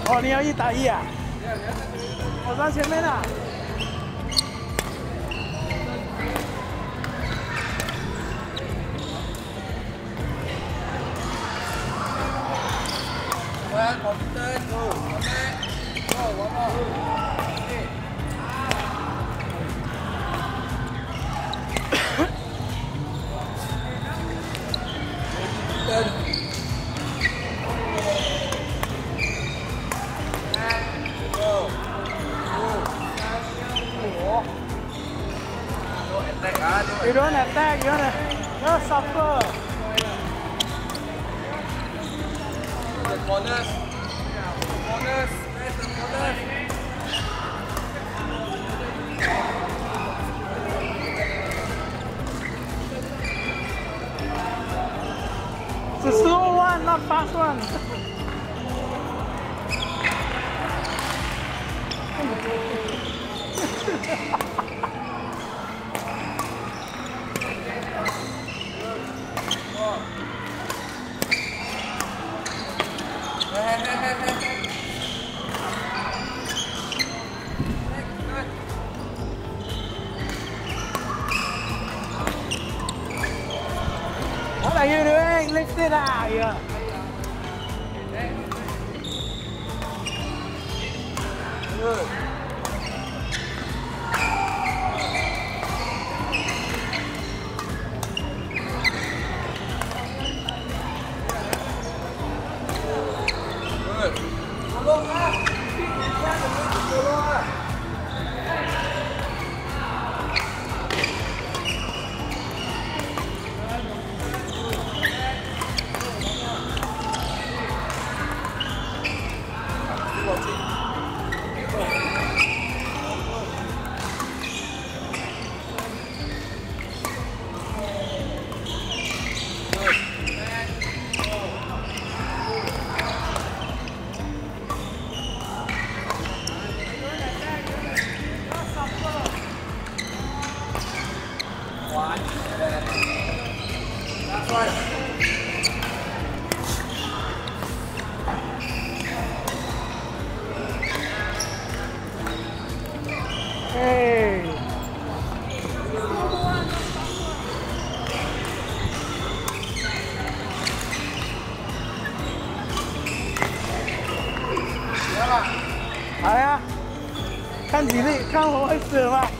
哦，你要1打1啊？我上前面了。 Well, confident, go. Go, one more. Okay. You don't attack, you don't suffer. The corners. Corners. Where's the corners? It's a slow one, not fast one. What are you doing? Lift it out here. Good. Good. Follow up. Follow up. That's right. Hey. Hả? 来呀，看体力，看我会死吗？